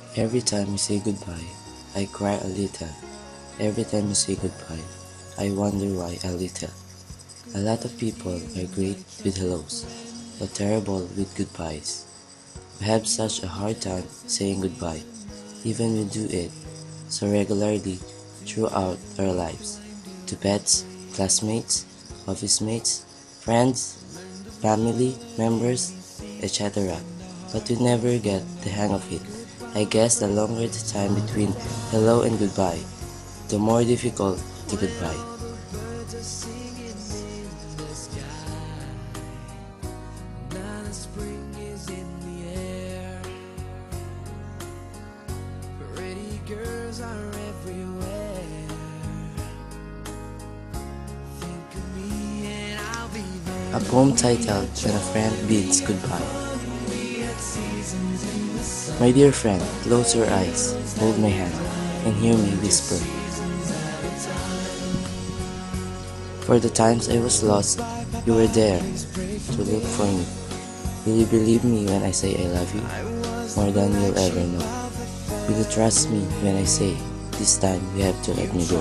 Every time you say goodbye, I cry a little. Every time you say goodbye, I wonder why a little. A lot of people are great with hellos, but terrible with goodbyes. We have such a hard time saying goodbye, even we do it so regularly throughout our lives. To pets, classmates, office mates, friends, family members, etc. But we never get the hang of it. I guess the longer the time between hello and goodbye, the more difficult the goodbye. A poem titled When a Friend Bids Goodbye. My dear friend, close your eyes, hold my hand, and hear me whisper. For the times I was lost, you were there to look for me. Will you believe me when I say I love you, more than you'll ever know? Will you trust me when I say, this time you have to let me go?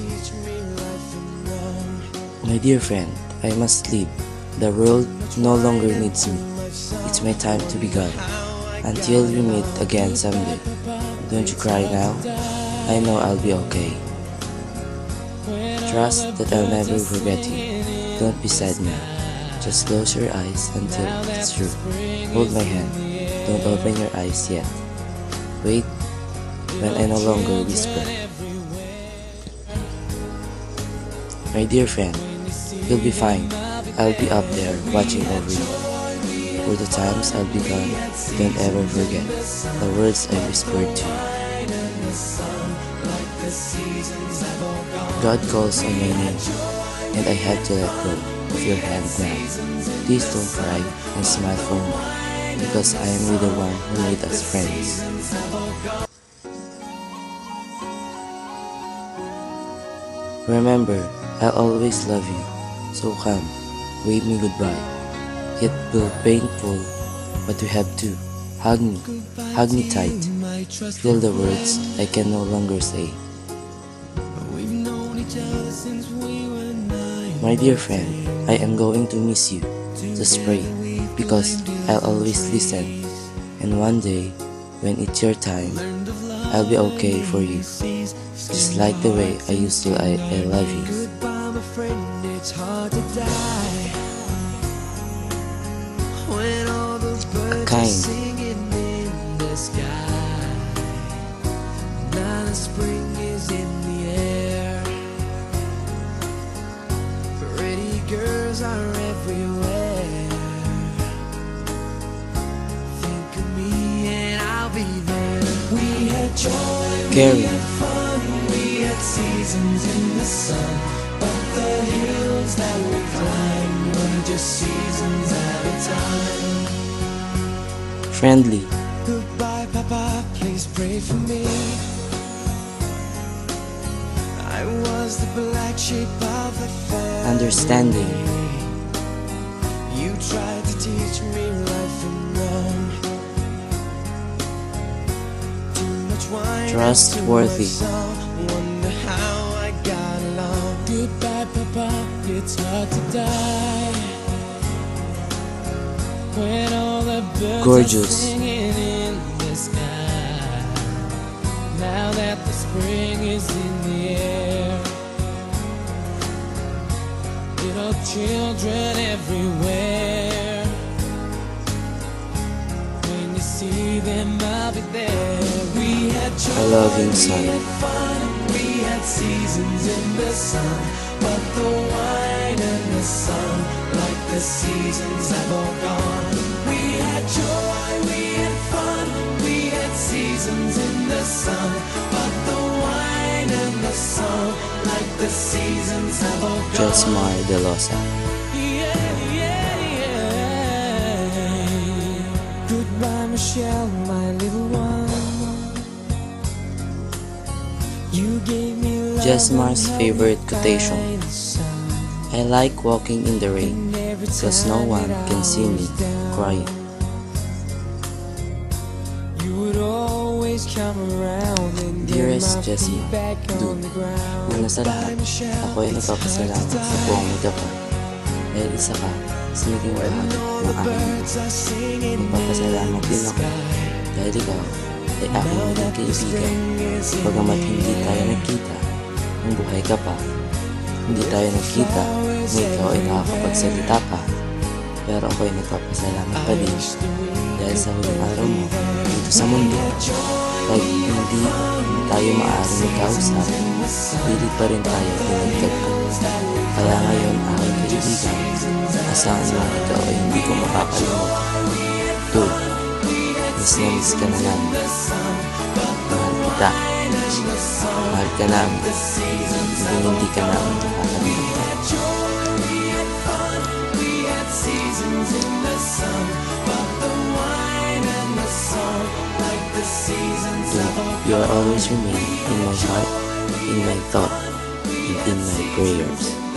My dear friend, I must leave. The world no longer needs me. It's my time to be gone. Until we meet again someday. Don't you cry now. I know I'll be okay. Trust that I'll never forget you. Don't be sad now. Just close your eyes until it's true. Hold my hand. Don't open your eyes yet. Wait when I no longer whisper. My dear friend, you'll be fine. I'll be up there watching over you. For the times I'll be gone, don't ever forget the words I whispered to you. God calls on my name, and I have to let go of your hand now. Please don't cry and smile for me, because I am with the one who made us friends. Remember, I'll always love you, so come. Wave me goodbye. It will be painful, but you have to. Hug me tight. Feel the words I can no longer say. My dear friend, I am going to miss you. Just pray, because I'll always listen. And one day, when it's your time, I'll be okay for you. Just like the way I used to, I love you. A kind, spring is in the air. Pretty girls are everywhere. Think of me and I'll be there. We had joy, we had fun, we had seasons in the sun, but the hills that we climbed were just seasons at a time. friendly, Goodbye, Papa, please pray for me. I was the black sheep of the family. understanding, You tried to teach me right from wrong. Too much wine, trustworthy, wonder how I got along. Goodbye, Papa, it's hard to die when all the birds gorgeous, are singing in the sky. Now that the spring is in the air, little children everywhere. When you see them, I'll be there. We had joy, a loving son, we had fun, we had seasons in the sun, but the wine and the sun, like the seasons, have all gone. We had joy, we had fun, we had seasons in the sun, but the wine and the sun, like the seasons, have all gone. JESMAR DELLOSA. Goodbye, Michelle, my little one. You gave me love JESMAR's and favorite held me quotation. by the sun. I like walking in the rain, because no one can see me crying. You would always Dearest JESMAR, Dun, una sa lahat, ako ay nagpapasalamat sa buong Japan dahil isa ka sa naging bahagi ng aking buhay. Nagpapasalamat din ako dahil ikaw ay aking naging kaibigan. Bagamat hindi tayo nagkita, nung buhay ka pa, hindi tayo nagkita, nung ikaw ay nakakapagsalita pa, pero ako ay nagpapasalamat pa din dahil sa huling araw mo dito sa mundo. Kahit hindi tayo maaaring magkausap, pilit pa rin tayo pinagtagpo. Kaya ngayon, aking kaibigan, asahan mo ikaw ay hindi ko makakalimutan. Dude, miss na miss ka na namin. Mahal kita. Mahal ka namin. Hindi ka namin nakakalimutan. You are always remain in my heart, in my thought, and in my prayers.